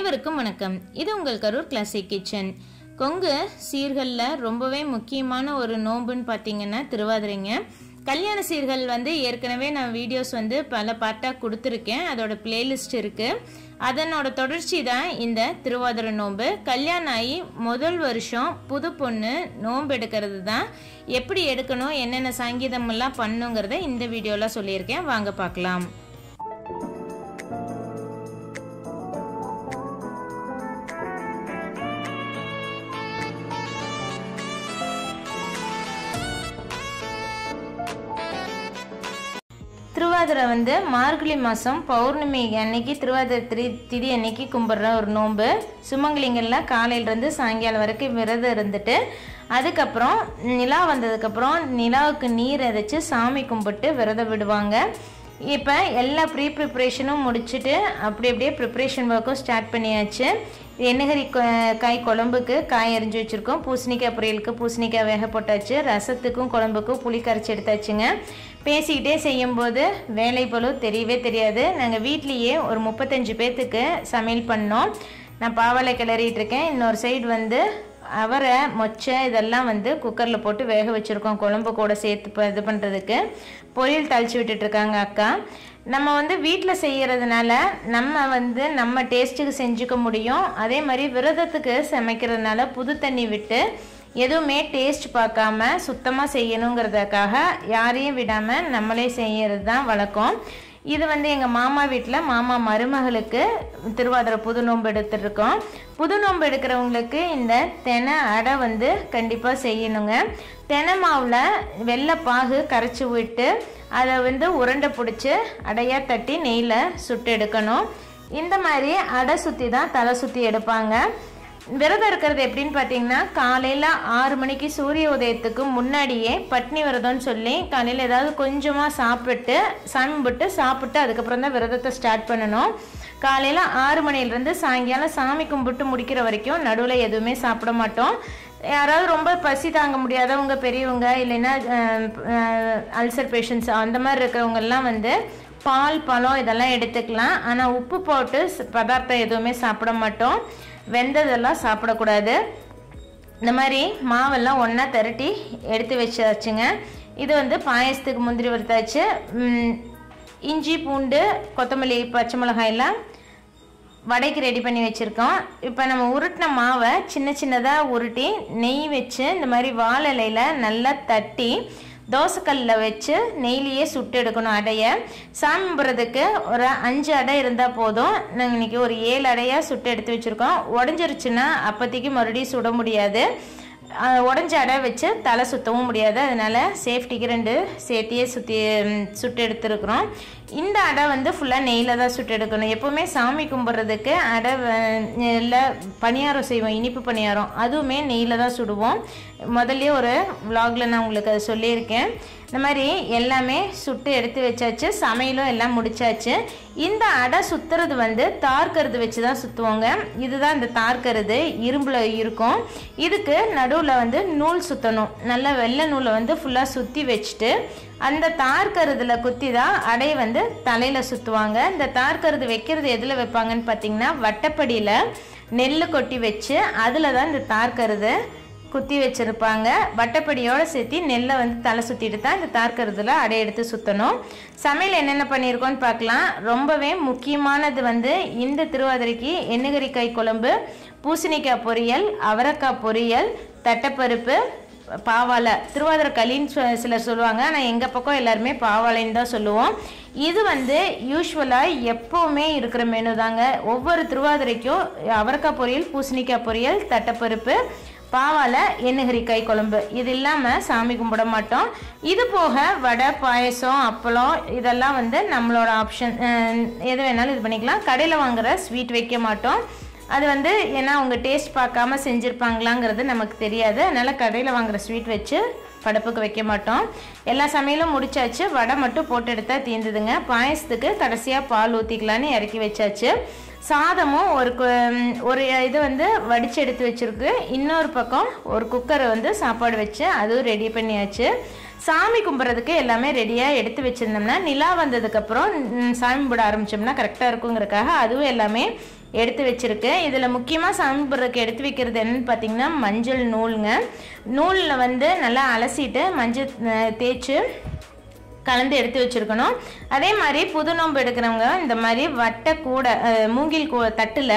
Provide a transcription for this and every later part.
அனைவருக்கும் வணக்கம். இது உங்கள் கரூர் கிளாசிக் கிச்சன். கொங்கு சீர்கள்ல ரொம்பவே முக்கியமான ஒரு நோன்புன்னு பார்த்தீங்கன்னா திருவாதிரைங்க. கல்யாண சீர்கள் ஏற்கனவே நான் வீடியோஸ் பல பார்ட்டாக கொடுத்துருக்கேன். அதோட பிளேலிஸ்ட் இருக்கு. அதனோட தொடர்ச்சி தான் இந்த திருவாதிரை நோன்பு. கல்யாணம் ஆகி முதல் வருஷம் புது பொண்ணு நோன்பு எடுக்கிறது தான். எப்படி எடுக்கணும், என்னென்ன சங்கீதம் எல்லாம் பண்ணுங்கிறத இந்த வீடியோல சொல்லியிருக்கேன். வாங்க பார்க்கலாம். திருவாதிரை மார்கழி மாதம் பௌர்ணமி அன்னைக்கு திருவாதிரை திதி அன்னைக்கு கும்பிட்ற ஒரு நோன்பு. சுமங்கலிங்கெல்லாம் காலையிலேருந்து சாயங்காலம் வரைக்கும் விரதம் இருந்துட்டு அதுக்கப்புறம் நிலா வந்ததுக்கப்புறம் நிலாவுக்கு நீர் எதைச்சி சாமி கும்பிட்டு விரதம் விடுவாங்க. இப்போ எல்லா ப்ரிப்ரேஷனும் முடிச்சுட்டு அப்படியே ப்ரிப்ரேஷன் ஒர்க்கும் ஸ்டார்ட் பண்ணியாச்சு. எண்ணெகரி காய் குழம்புக்கு காய் அரிஞ்சு வச்சுருக்கோம். பூசணிக்காய் பொரியலுக்கு பூசணிக்காய் வேக போட்டாச்சு. ரசத்துக்கும் குழம்புக்கும் புளி கரைச்சி எடுத்தாச்சுங்க. பேசிக்கிட்டே செய்யும்போது வேலை பளு தெரியவே தெரியாது. நாங்கள் வீட்லேயே ஒரு 35 பேர்த்துக்கு சமையல் பண்ணோம். நான் பாவாலை கிளறிட்டு இருக்கேன். இன்னொரு சைடு அவரை மொச்சை இதெல்லாம் குக்கரில் போட்டு வேக வச்சுருக்கோம். குழம்பு கூட சேர்த்து இது பண்ணுறதுக்கு பொரியல் தாளித்து விட்டுட்ருக்காங்க அக்கா. நம்ம வீட்டில் செய்கிறதுனால நம்ம டேஸ்ட்டுக்கு செஞ்சுக்க முடியும். அதே மாதிரி விரதத்துக்கு சமைக்கிறதுனால புது தண்ணி விட்டு எதுவுமே டேஸ்ட் பார்க்காம சுத்தமாக செய்யணுங்கிறதுக்காக யாரையும் விடாமல் நம்மளே செய்கிறது தான் வழக்கம். இது எங்கள் மாமா வீட்டில் மாமா மருமகளுக்கு திருவாதிரை புது நோன்பு எடுத்துருக்கோம். புது நோன்பு எடுக்கிறவங்களுக்கு இந்த தெனை அடை கண்டிப்பாக செய்யணுங்க. தெனை மாவில் வெள்ளைப்பாகு கரைச்சி விட்டு அதை உருண்டை பிடிச்சி அடையாக தட்டி நெய்யில் சுட்டு எடுக்கணும். இந்த மாதிரி அடை சுற்றி தான் தலை சுற்றி எடுப்பாங்க. விரதம் இருக்கிறது எப்படின்னு பார்த்தீங்கன்னா, காலையில் 6 மணிக்கு சூரிய உதயத்துக்கு முன்னாடியே பட்னி விரதம்னு சொல்லி காலையில் ஏதாவது கொஞ்சமாக சாப்பிட்டு சாமி கும்பிட்டு சாப்பிட்டு அதுக்கப்புறம் தான் விரதத்தை ஸ்டார்ட் பண்ணணும். காலையில் 6 மணிலேருந்து சாயங்காலம் சாமி கும்பிட்டு முடிக்கிற வரைக்கும் நடுவில் எதுவுமே சாப்பிட மாட்டோம். யாராவது ரொம்ப பசி தாங்க முடியாதவங்க, பெரியவங்க, இல்லைன்னா அல்சர் பேஷண்ட்ஸ் அந்த மாதிரி இருக்கிறவங்கெல்லாம் பால் பழம் இதெல்லாம் எடுத்துக்கலாம். ஆனால் உப்பு போட்டு பதார்த்தம் எதுவுமே சாப்பிட மாட்டோம். வெந்ததெல்லாம் சாப்பிடக்கூடாது. இந்த மாதிரி மாவெல்லாம் ஒன்றா திரட்டி எடுத்து வச்சாச்சுங்க. இது பாயசத்துக்கு முந்திரி வறுத்தாச்சு. இஞ்சி பூண்டு கொத்தமல்லி பச்சை மிளகாயெல்லாம் வடைக்கு ரெடி பண்ணி வச்சுருக்கோம். இப்போ நம்ம உருட்டின மாவை சின்ன சின்னதாக உருட்டி நெய் வச்சு இந்த மாதிரி வாழை இலையில் நல்லா தட்டி தோசைக்கல்லில் வச்சு நெய்லியே சுட்டு எடுக்கணும் அடையை. சாமி கும்பிட்றதுக்கு ஒரு 5 அடை இருந்தால் போதும். நாங்கள் இன்றைக்கி ஒரு 7 அடையாக சுட்டு எடுத்து வச்சுருக்கோம். உடஞ்சிருச்சுன்னா அப்போதைக்கு மறுபடியும் சுட முடியாது. உடஞ்ச அடை வச்சு தலை சுற்றவும் முடியாது. அதனால் சேஃப்டிக்கு 2 சேர்த்தியே சுட்டு எடுத்துருக்குறோம். இந்த அடை ஃபுல்லாக நெய்யில் தான் சுட்டு எடுக்கணும். எப்போவுமே சாமி கும்பிட்றதுக்கு அடை இல்லை பணியாரம் செய்வோம், இனிப்பு பணியாரம், அதுவுமே நெய்யில் தான் சுடுவோம். முதல்ல ஒரு விலாகில் நான் உங்களுக்கு அதை சொல்லியிருக்கேன். இந்த மாதிரி எல்லாமே சுட்டு எடுத்து வச்சாச்சு. சமையலும் எல்லாம் முடிச்சாச்சு. இந்த அடை சுற்றுறது தார்கருது வச்சு தான் சுற்றுவோங்க. இதுதான் இந்த தார்கருது, இரும்பில் இருக்கும். இதுக்கு நடுவில் நூல் சுற்றணும். நல்லா வெள்ளை நூலை ஃபுல்லாக சுற்றி வச்சுட்டு அந்த தார்கருதில் குத்தி தான் அடையை தலையில் சுற்றுவாங்க. இந்த தார்கருது வைக்கிறது எதில் வைப்பாங்கன்னு பார்த்தீங்கன்னா, வட்டப்படியில் நெல் கொட்டி வச்சு அதில் தான் இந்த தார்கருது குத்தி வச்சுருப்பாங்க. வட்டப்படியோடு சேர்த்து நெல்லை தலை சுற்றிட்டு தான் இந்த தார்கருதில் அடை எடுத்து சுற்றணும். சமையல் என்னென்ன பண்ணியிருக்கோன்னு பார்க்கலாம். ரொம்பவே முக்கியமானது இந்த திருவாதிரைக்கு எண்ணெகரி காய் குழம்பு, பூசணிக்காய் பொரியல், அவரைக்காய் பொரியல், தட்டைப்பருப்பு, பாவாலை. திருவாதிரை களின்னு சிலர் சொல்லுவாங்க. ஆனால் எங்கள் பக்கம் எல்லாருமே பாவாலைன்னு தான் சொல்லுவோம். இது யூஸ்வலாக எப்போவுமே இருக்கிற மெனு தாங்க. ஒவ்வொரு திருவாதிரைக்கும் அவரைக்காய் பொரியல், பூசணிக்காய் பொரியல், தட்டைப்பருப்பு, பாவாலை, எண்ணெகரி காய் குழம்பு. இது இல்லாமல் சாமி கும்பிட மாட்டோம். இது போக வடை, பாயசம், அப்பளம் இதெல்லாம் நம்மளோட ஆப்ஷன். எது வேணாலும் இது பண்ணிக்கலாம். கடையில் வாங்குகிற ஸ்வீட் வைக்க மாட்டோம். அது ஏன்னா அவங்க டேஸ்ட் பார்க்காம செஞ்சுருப்பாங்களாங்கிறது நமக்கு தெரியாது. அதனால் கடையில் வாங்குகிற ஸ்வீட் வச்சு படப்புக்கு வைக்க மாட்டோம். எல்லா சமையலும் முடிச்சாச்சு. வடை மட்டும் போட்டு எடுத்தால் தீர்ந்துதுங்க. பாயசத்துக்கு கடைசியாக பால் ஊற்றிக்கலான்னு இறக்கி வச்சாச்சு. சாதமும் ஒரு இது வடித்து எடுத்து வச்சுருக்கு. இன்னொரு பக்கம் ஒரு குக்கரை சாப்பாடு வச்சு அதுவும் ரெடி பண்ணியாச்சு. சாமி கும்பிட்றதுக்கு எல்லாமே ரெடியாக எடுத்து வச்சுருந்தோம்னா நிலா வந்ததுக்கப்புறம் சாமி கும்பிட ஆரம்பித்தோம்னா கரெக்டாக இருக்குங்கிறதுக்காக அதுவும் எல்லாமே எடுத்து வச்சுருக்கு. இதில் முக்கியமாக சாமி கும்பிட்றதுக்கு எடுத்து வைக்கிறது என்னன்னு பார்த்தீங்கன்னா மஞ்சள் நூலுங்க. நூலில் வந்து நல்லா அலசிட்டு மஞ்சள் தேய்ச்சி கலந்து எடுத்து வச்சுருக்கணும். அதே மாதிரி புது நோன்பு எடுக்கிறவங்க இந்த மாதிரி வட்டை கூட மூங்கில் தட்டில்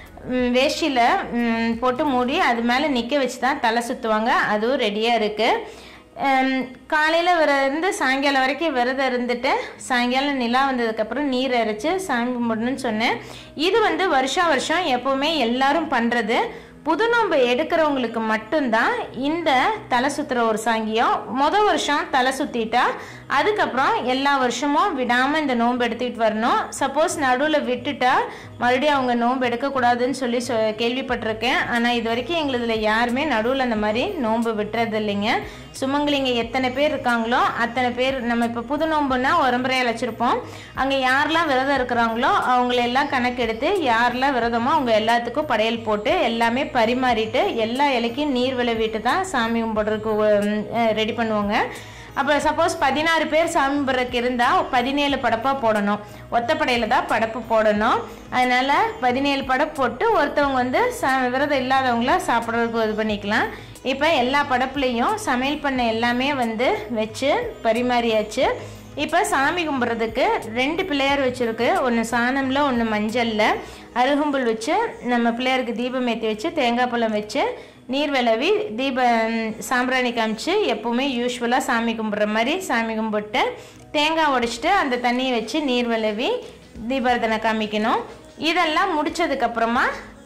வேஷ்டியில் போட்டு மூடி அது மேலே நிற்க வச்சு தான் தலை சுற்றுவாங்க. அதுவும் ரெடியாக இருக்குது. காலையில் இருந்து சாயங்காலம் வரைக்கும் விரதம் இருந்துட்டு சாயங்காலம் நிலா வந்ததுக்கப்புறம் நீர் அரைச்சி சாமி கும்பிடணும்னு சொன்னேன். இது வந்து வருஷம் எப்போவுமே எல்லாரும் பண்ணுறது. புது நோன்பு எடுக்கிறவங்களுக்கு மட்டும்தான் இந்த தலை சுற்றுற ஒரு சாங்கியம். மொதல் வருஷம் தலை சுற்றிட்டா அதுக்கப்புறம் எல்லா வருஷமும் விடாமல் இந்த நோன்பு எடுத்துக்கிட்டு வரணும். சப்போஸ் நடுவில் விட்டுட்டா மறுபடியும் அவங்க நோன்பு எடுக்கக்கூடாதுன்னு சொல்லி கேள்விப்பட்டிருக்கேன். ஆனால் இது வரைக்கும் எங்களுதில் யாருமே நடுவில் அந்த மாதிரி நோன்பு விட்டுறது இல்லைங்க. சுமங்கலிங்க எத்தனை பேர் இருக்காங்களோ அத்தனை பேர் நம்ம இப்போ புது நோன்புன்னா உரம்புறையை வச்சுருப்போம். அங்கே யாரெல்லாம் விரதம் இருக்கிறாங்களோ அவங்களெல்லாம் கணக்கெடுத்து யாரெல்லாம் விரதமோ அவங்க எல்லாத்துக்கும் படையல் போட்டு எல்லாமே பரிமாறிட்டு எல்லா இலைக்கும் நீர் விளைவிட்டு தான் சாமி கும்பிட்றதுக்கு ரெடி பண்ணுவாங்க. அப்போ சப்போஸ் 16 பேர் சாமி கும்பிட்றதுக்கு இருந்தால் 17 படப்பாக போடணும். ஒத்தப்படையில் தான் படப்பு போடணும். அதனால் 17 படப்பு போட்டு ஒருத்தவங்க வந்து விரதம் இல்லாதவங்கள சாப்பிட்றதுக்கு இது பண்ணிக்கலாம். இப்போ எல்லா படப்புலையும் சமையல் பண்ண எல்லாமே வந்து வச்சு பரிமாறியாச்சு. இப்போ சாமி கும்பிட்றதுக்கு 2 பிள்ளையார் வச்சுருக்கு. ஒன்று சாணமில் ஒன்று மஞ்சளில் அருகம்புல் வச்சு நம்ம பிள்ளையாருக்கு தீபம் ஏற்றி வச்சு தேங்காய் பழம் வச்சு நீர் விளவி சாம்பிராணி காமிச்சு எப்போவுமே யூஸ்வலாக சாமி கும்பிட்ற மாதிரி சாமி கும்பிட்டு தேங்காய் உடைச்சிட்டு அந்த தண்ணியை வச்சு நீர் விளவி தீபாரதனை காமிக்கணும். இதெல்லாம் முடித்ததுக்கப்புறமா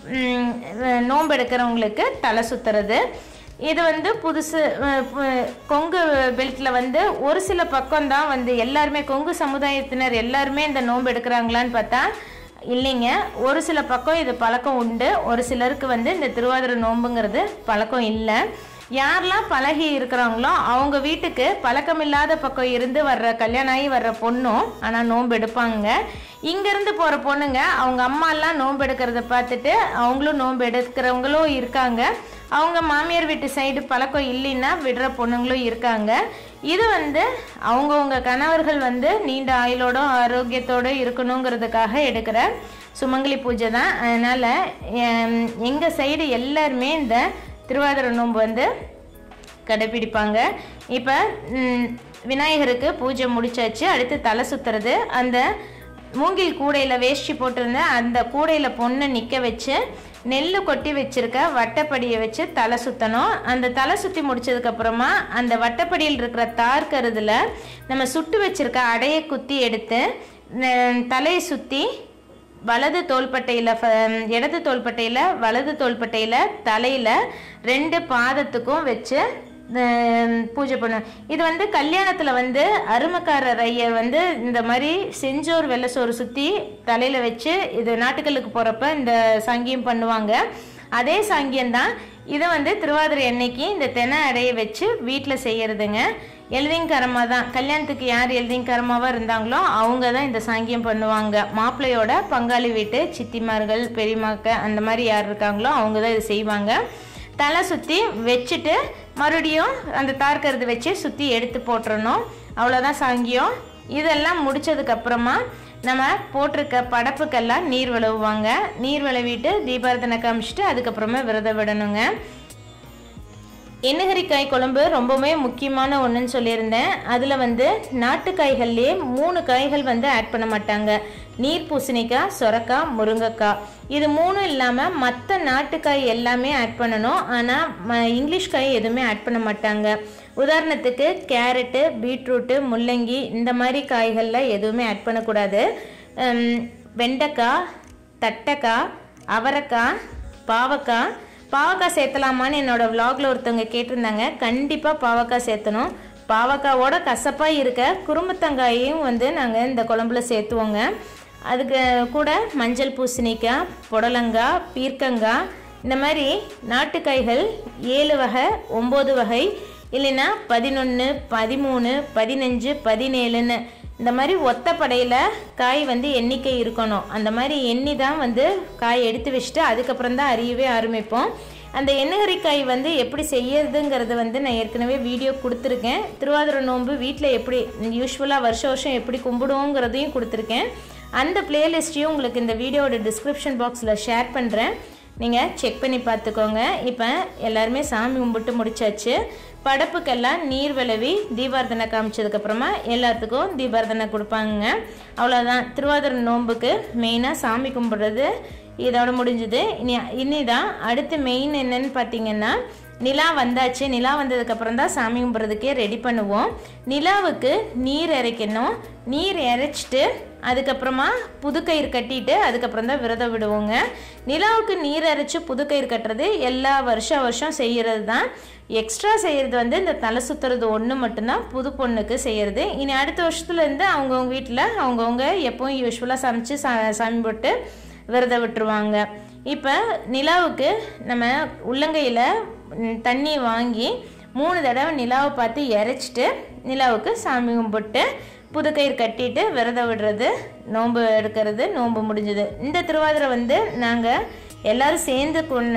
நோன்பு எடுக்கிறவங்களுக்கு தலை சுற்றுறது. இது வந்து புதுசு கொங்கு பெல்ட்டில் வந்து ஒரு சில பக்கம்தான் வந்து எல்லாருமே கொங்கு சமுதாயத்தினர் எல்லாருமே இந்த நோன்பு எடுக்கிறாங்களான்னு பார்த்தா இல்லைங்க. ஒரு சில பக்கம் இது பழக்கம் உண்டு. ஒரு சிலருக்கு வந்து இந்த திருவாதிரை நோன்புங்கிறது பழக்கம் இல்லை. யாரெல்லாம் பழகி இருக்கிறாங்களோ அவங்க வீட்டுக்கு பழக்கமில்லாத பக்கம் இருந்து வர்ற கல்யாணம் ஆகி வர்ற பொண்ணும் ஆனால் நோன்பு எடுப்பாங்க. இங்கேருந்து போகிற பொண்ணுங்க அவங்க அம்மாலாம் நோன்பு எடுக்கிறத பார்த்துட்டு அவங்களும் நோன்பு எடுக்கிறவங்களும் இருக்காங்க. அவங்க மாமியார் வீட்டு சைடு பழக்கம் இல்லைன்னா விடுற பொண்ணுங்களும் இருக்காங்க. இது வந்து அவங்கவுங்க கணவர்கள் வந்து நீண்ட ஆயுளோட ஆரோக்கியத்தோடு இருக்கணுங்கிறதுக்காக எடுக்கிற சுமங்கலி பூஜை தான். அதனால் எங்கள் சைடு எல்லாருமே இந்த திருவாதிரை நோன்பு வந்து கடைப்பிடிப்பாங்க. இப்போ விநாயகருக்கு பூஜை முடிச்சாச்சு. அடுத்து தலை சுற்றுறது. அந்த மூங்கில் கூடையில் வேஷ்டி போட்டிருந்த அந்த கூடையில் பொண்ணை நிற்க வச்சு நெல் கொட்டி வச்சுருக்க வட்டப்படியை வச்சு தலை சுற்றணும். அந்த தலை சுற்றி முடித்ததுக்கப்புறமா அந்த வட்டப்படியில் இருக்கிற தார்கருதில் நம்ம சுட்டு வச்சுருக்க அடையை குத்தி எடுத்து தலையை சுற்றி வலது தோள்பட்டையில் இடது தோள்பட்டையில் வலது தோள்பட்டையில் தலையில் 2 பாதத்துக்கும் வச்சு பூஜை பண்ணுவேன். இது வந்து கல்யாணத்தில் வந்து அருமக்காரர் ஐயர் வந்து இந்த மாதிரி செஞ்சோர் வெள்ளசோறு சுற்றி தலையில் வச்சு இது நாட்டுக்களுக்கு போகிறப்ப இந்த சாங்கியம் பண்ணுவாங்க. அதே சாங்கியம்தான் இதை வந்து திருவாதிரை அன்னைக்கு இந்த தென்னை அடையை வச்சு வீட்டில் செய்கிறதுங்க. எழுதிங்கரமாக தான் கல்யாணத்துக்கு யார் எழுதிங்கரமாவாக இருந்தாங்களோ அவங்க தான் இந்த சாங்கியம் பண்ணுவாங்க. மாப்பிள்ளையோட பங்காளி வீட்டு சித்திமார்கள் பெரியமாக்க அந்த மாதிரி யார் இருக்காங்களோ அவங்க தான் இது செய்வாங்க. தலை சுற்றி வச்சுட்டு மறுபடியும் அந்த தார்கருது வச்சு சுற்றி எடுத்து போட்டுறணும். அவ்வளோதான் சாங்கியம். இதெல்லாம் முடித்ததுக்கப்புறமா நம்ம போட்டிருக்க படப்புக்கெல்லாம் நீர் விளவுவாங்க. நீர் விளவிட்டு தீபாரதனை காமிச்சிட்டு அதுக்கப்புறமா விரதம் விடணுங்க. எண்ணெகரிக்காய் குழம்பு ரொம்பவுமே முக்கியமான ஒன்றுன்னு சொல்லியிருந்தேன். அதில் வந்து நாட்டுக்காய்கள்லேயே 3 காய்கள் வந்து ஆட் பண்ண மாட்டாங்க. நீர் பூசணிக்காய், சொரக்காய், முருங்கைக்காய். இது 3 இல்லாமல் மற்ற நாட்டுக்காய் எல்லாமே ஆட் பண்ணணும். ஆனால் இங்கிலீஷ் காய் எதுவுமே ஆட் பண்ண மாட்டாங்க. உதாரணத்துக்கு கேரட்டு, பீட்ரூட்டு, முள்ளங்கி இந்த மாதிரி காய்களில் எதுவுமே ஆட் பண்ணக்கூடாது. வெண்டைக்காய், தட்டைக்காய், அவரைக்காய், பாவக்காய் சேர்த்தலாமான்னு என்னோடய விலாகில் ஒருத்தவங்க கேட்டிருந்தாங்க. கண்டிப்பாக பாவக்காய் சேர்த்தணும். பாவக்காவோட கசப்பாக இருக்க குறும்புத்தங்காயையும் வந்து நாங்கள் இந்த குழம்புல சேர்த்துவோங்க. அதுக்கு கூட மஞ்சள் பூசணிக்காய், புடலங்காய், பீர்க்கங்காய் இந்த மாதிரி நாட்டுக்காய்கள் 7 வகை 9 வகை இல்லைன்னா 11, 13, 15, 17ன்னு இந்த மாதிரி ஒத்தப்படையில் காய் வந்து எண்ணிக்கை இருக்கணும். அந்த மாதிரி எண்ணி தான் வந்து காய் எடுத்து வச்சுட்டு அதுக்கப்புறம் தான் அறியவே ஆரம்பிப்போம். அந்த எண்ணெய்கறிக்காய் வந்து எப்படி செய்யறதுங்கிறது வந்து நான் ஏற்கனவே வீடியோ கொடுத்துருக்கேன். திருவாதிரை நோன்பு வீட்டில் எப்படி யூஸ்வலாக வருஷம் எப்படி கும்பிடுவோங்கிறதையும் கொடுத்துருக்கேன். அந்த பிளேலிஸ்ட்டையும் உங்களுக்கு இந்த வீடியோவோட டிஸ்கிரிப்ஷன் பாக்ஸில் ஷேர் பண்ணுறேன், நீங்கள் செக் பண்ணி பார்த்துக்கோங்க. இப்போ எல்லாருமே சாமி கும்பிட்டு முடிச்சாச்சு. படப்புக்கெல்லாம் நீர் விளவி தீபார்த்தனை காமிச்சதுக்கப்புறமா எல்லாத்துக்கும் தீபார்த்தனை கொடுப்பாங்க. அவ்வளோதான், திருவாதிரை நோன்புக்கு மெயினாக சாமி கும்பிட்றது இதோட முடிஞ்சுது. இனிதான் அடுத்து மெயின் என்னன்னு பார்த்தீங்கன்னா, நிலா வந்தாச்சு. நிலா வந்ததுக்கப்புறம் தான் சாமி கும்பிட்றதுக்கே ரெடி பண்ணுவோம். நிலாவுக்கு நீர் இறைக்கணும். நீர் இறைச்சிட்டு அதுக்கப்புறமா புதுக்கயிறு கட்டிட்டு அதுக்கப்புறம் தான் விரதம் விடுவோங்க. நிலாவுக்கு நீர் இறைச்சி புதுக்கயிறு கட்டுறது எல்லா வருஷம் செய்கிறது தான். எக்ஸ்ட்ரா செய்கிறது வந்து இந்த தலை சுற்றுறது ஒன்று மட்டும்தான் புது பொண்ணுக்கு செய்கிறது. இனி அடுத்த வருஷத்துலேருந்து அவங்கவுங்க வீட்டில் அவங்கவுங்க எப்பவும் யூஸ்வலாக சமைச்சு சாமி போட்டு விரதம் விட்டுருவாங்க. இப்போ நிலாவுக்கு நம்ம உள்ளங்கையில் தண்ணி வாங்கி 3 தடவை நிலாவை பார்த்து இறைச்சிட்டு நிலாவுக்கு சாமி கும்பிட்டு புதுக்கயிறு கட்டிட்டு விரதம் விடுறது, நோன்பு எடுக்கிறது, நோன்பு முடிஞ்சது. இந்த திருவாதிரை வந்து நாங்கள் எல்லோரும் சேர்ந்து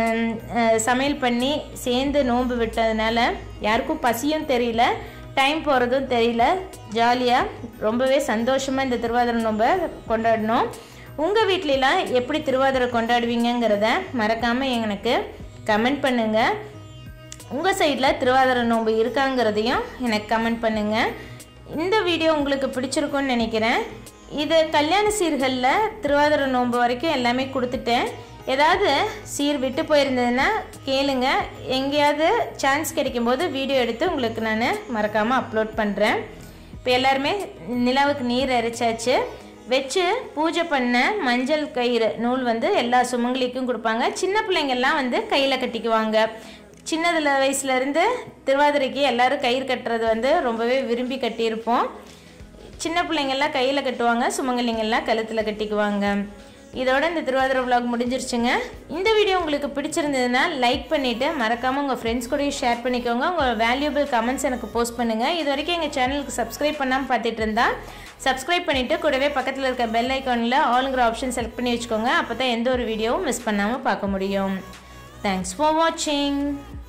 சமையல் பண்ணி சேர்ந்து நோன்பு விட்டதுனால யாருக்கும் பசியும் தெரியல, டைம் போகிறதும் தெரியல. ஜாலியாக ரொம்பவே சந்தோஷமாக இந்த திருவாதிரை நோன்பை கொண்டாடினோம். உங்கள் வீட்லலாம் எப்படி திருவாதிரை கொண்டாடுவீங்கிறத மறக்காமல் எனக்கு கமெண்ட் பண்ணுங்கள். உங்கள் சைடில் திருவாதிரை நோன்பு இருக்காங்கிறதையும் எனக்கு கமெண்ட் பண்ணுங்கள். இந்த வீடியோ உங்களுக்கு பிடிச்சிருக்குன்னு நினைக்கிறேன். இது கல்யாண சீர்களில் திருவாதிரை நோன்பு வரைக்கும் எல்லாமே கொடுத்துட்டேன். ஏதாவது சீர் விட்டு போயிருந்ததுன்னா கேளுங்க, எங்கேயாவது சான்ஸ் கிடைக்கும்போது வீடியோ எடுத்து உங்களுக்கு நான் மறக்காமல் அப்லோட் பண்ணுறேன். இப்போ எல்லாருமே நிலாவுக்கு நீர் இறைச்சாச்சு. வச்சு பூஜை பண்ண மஞ்சள் கயிறு நூல் வந்து எல்லா சுமங்கலிக்கும் கொடுப்பாங்க. சின்ன பிள்ளைங்கள்லாம் வந்து கையில் கட்டிக்குவாங்க. சின்னதில் வயசுலேருந்து திருவாதிரைக்கு எல்லோரும் கயிறு கட்டுறது வந்து ரொம்பவே விரும்பி கட்டியிருப்போம். சின்ன பிள்ளைங்கள்லாம் கையில் கட்டுவாங்க, சுமங்கலிங்கெல்லாம் கழுத்தில் கட்டிக்குவாங்க. இதோட இந்த திருவாதிரை விலாக் முடிஞ்சிருச்சுங்க. இந்த வீடியோ உங்களுக்கு பிடிச்சிருந்ததுன்னா லைக் பண்ணிவிட்டு மறக்காமல் உங்கள் ஃப்ரெண்ட்ஸ் கூடயும் ஷேர் பண்ணிக்கோங்க. உங்கள் வேல்யூபிள் கமெண்ட்ஸ் எனக்கு போஸ்ட் பண்ணுங்கள். இது வரைக்கும் எங்கள் சேனலுக்கு சப்ஸ்கிரைப் பண்ணாமல் பார்த்துட்டு இருந்தால் சப்ஸ்கிரைப் பண்ணிவிட்டு கூடவே பக்கத்தில் இருக்க பெல் ஐக்கானில் ஆளுங்கிற ஆப்ஷன் செலக்ட் பண்ணி வச்சுக்கோங்க. அப்போ தான் எந்த ஒரு வீடியோவும் மிஸ் பண்ணாமல் பார்க்க முடியும். தேங்க்ஸ் ஃபார் வாட்சிங்.